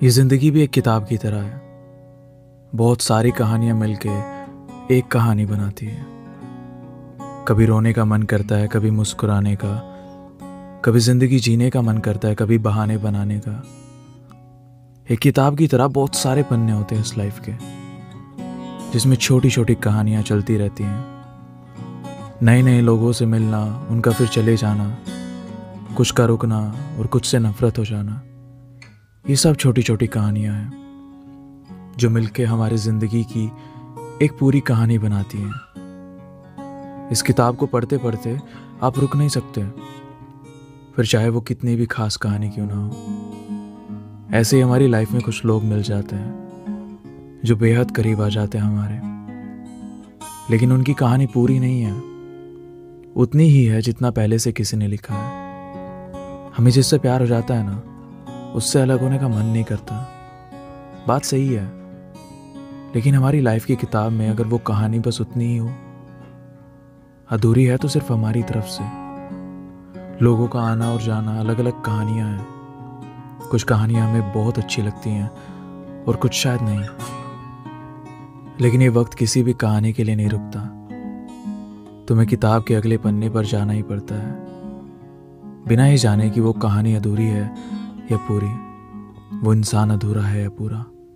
ये ज़िंदगी भी एक किताब की तरह है। बहुत सारी कहानियाँ मिलके एक कहानी बनाती है। कभी रोने का मन करता है, कभी मुस्कुराने का, कभी ज़िंदगी जीने का मन करता है, कभी बहाने बनाने का। एक किताब की तरह बहुत सारे पन्ने होते हैं इस लाइफ के, जिसमें छोटी छोटी कहानियाँ चलती रहती हैं। नए नए लोगों से मिलना, उनका फिर चले जाना, कुछ का रुकना और कुछ से नफरत हो जाना, ये सब छोटी छोटी कहानियाँ हैं जो मिलके हमारी ज़िंदगी की एक पूरी कहानी बनाती हैं। इस किताब को पढ़ते पढ़ते आप रुक नहीं सकते, फिर चाहे वो कितनी भी खास कहानी क्यों ना हो। ऐसे ही हमारी लाइफ में कुछ लोग मिल जाते हैं जो बेहद करीब आ जाते हैं हमारे, लेकिन उनकी कहानी पूरी नहीं है, उतनी ही है जितना पहले से किसी ने लिखा है। हमें जिससे प्यार हो जाता है ना, उससे अलग होने का मन नहीं करता। बात सही है, लेकिन हमारी लाइफ की किताब में अगर वो कहानी बस उतनी ही हो, अधूरी है तो सिर्फ हमारी तरफ से। लोगों का आना और जाना, अलग अलग कहानियां हैं। कुछ कहानियां हमें बहुत अच्छी लगती हैं और कुछ शायद नहीं, लेकिन ये वक्त किसी भी कहानी के लिए नहीं रुकता। तुम्हें किताब के अगले पन्ने पर जाना ही पड़ता है, बिना ही जाने कि वो कहानी अधूरी है या पूरी, वो इंसान अधूरा है या पूरा।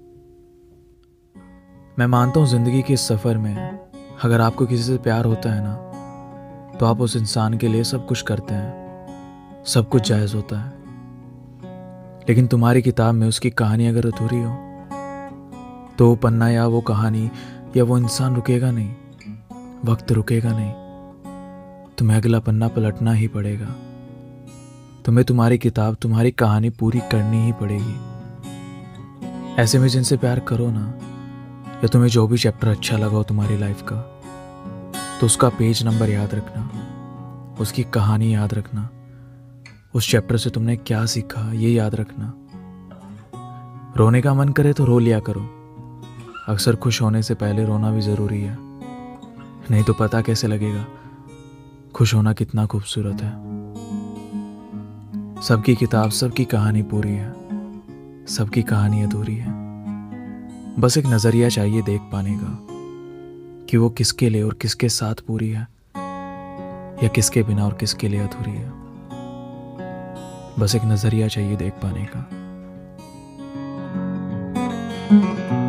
मैं मानता हूँ जिंदगी के इस सफ़र में अगर आपको किसी से प्यार होता है ना, तो आप उस इंसान के लिए सब कुछ करते हैं, सब कुछ जायज़ होता है। लेकिन तुम्हारी किताब में उसकी कहानी अगर अधूरी हो, तो वो पन्ना या वो कहानी या वो इंसान रुकेगा नहीं, वक्त रुकेगा नहीं। तुम्हें अगला पन्ना पलटना ही पड़ेगा। तुम्हें तुम्हारी किताब, तुम्हारी कहानी पूरी करनी ही पड़ेगी। ऐसे में जिनसे प्यार करो ना, या तुम्हें जो भी चैप्टर अच्छा लगा हो तुम्हारी लाइफ का, तो उसका पेज नंबर याद रखना, उसकी कहानी याद रखना, उस चैप्टर से तुमने क्या सीखा ये याद रखना। रोने का मन करे तो रो लिया करो। अक्सर खुश होने से पहले रोना भी ज़रूरी है, नहीं तो पता कैसे लगेगा खुश होना कितना खूबसूरत है। सबकी किताब, सबकी कहानी पूरी है, सबकी कहानी अधूरी है। बस एक नज़रिया चाहिए देख पाने का कि वो किसके लिए और किसके साथ पूरी है, या किसके बिना और किसके लिए अधूरी है। बस एक नज़रिया चाहिए देख पाने का।